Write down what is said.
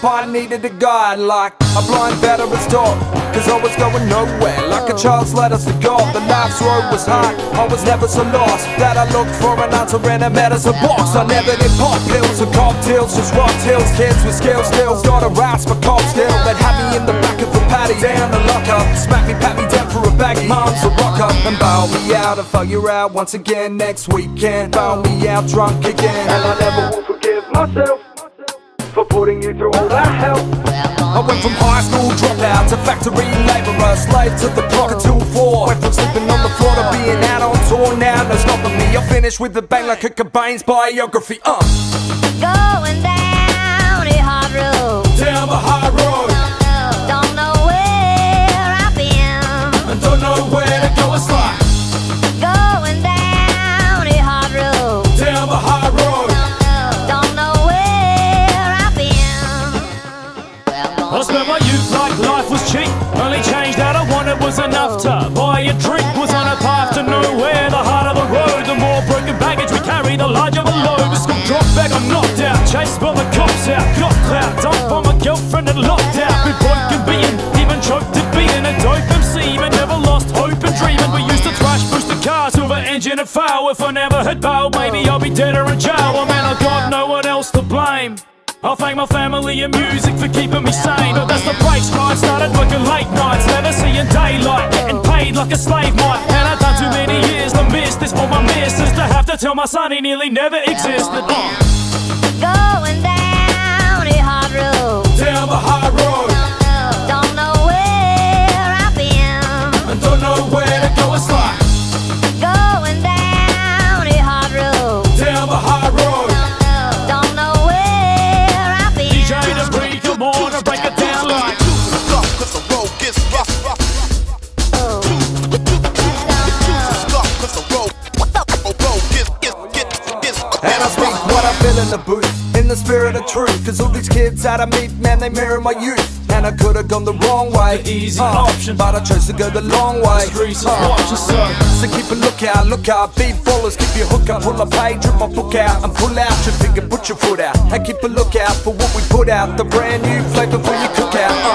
up, I needed a guide like a blind veteran's dog, cause I was going nowhere, like a child's letters to God. The life's road was hard, I was never so lost that I looked for an answer and I met as a box. I never did pop pills or cocktails, just rock tills. Kids with skills still got a rasp a cock still. They'd have me in the back of the paddy, down the locker, smack me, pat me down for a bag, mom's a rocker, and bow me out and fuck you out once again next weekend. Bow me out drunk again, and I never will forgive myself for putting you through all that hell. I went from high school dropout to factory labourer, slave to the clock until 4. Went from sleeping on the floor to being out on tour. Now no stopping me, I finished with a bang like a Cobain's biography. Going down a hard road, down the high road, don't know where I've been, and don't know where to go. It's like going down a hard road, down the high road. don't know where I've been. I spent my youth like life was cheap. Only change that I wanted was enough to buy a drink. Was on a path to nowhere, the harder the road, the more broken baggage we carry, the larger the load. The school drop bag, I'm knocked out, chased by the cops out, got clout, dumped by my girlfriend and locked out. Been broken, beaten, even choked to being a dope MC, but never lost hope and dreaming. We used to thrash, push the cars with an engine and fail. If I never had bail, maybe I'll be dead or in jail. Oh man, I got no one else to blame. I'll thank my family and music for keeping me sane. But that's the breaks, right? Started working late nights, never seeing daylight, getting paid like a slave might. And I've done too many years to miss this. All my misses to have to tell my son he nearly never existed. Going down a hard road, Down the high road, don't know where I've been, and don't know where to go. It's like going down a hard road, down the high road. don't know where I've been. DJ to break, come on and break it down like Cause the road gets rough. Cause the road gets And I speak what I feel in the booth, in the spirit of truth. Cause all these kids that I meet, man, they mirror my youth. And I could've gone the wrong way, The easy option, but I chose to go the long way. streets are watching, So keep a look out, be ballers, keep your hook up, pull a page, rip my book out, and pull out your finger, put your foot out, and keep a look out for what we put out, the brand new flavor for your cookout.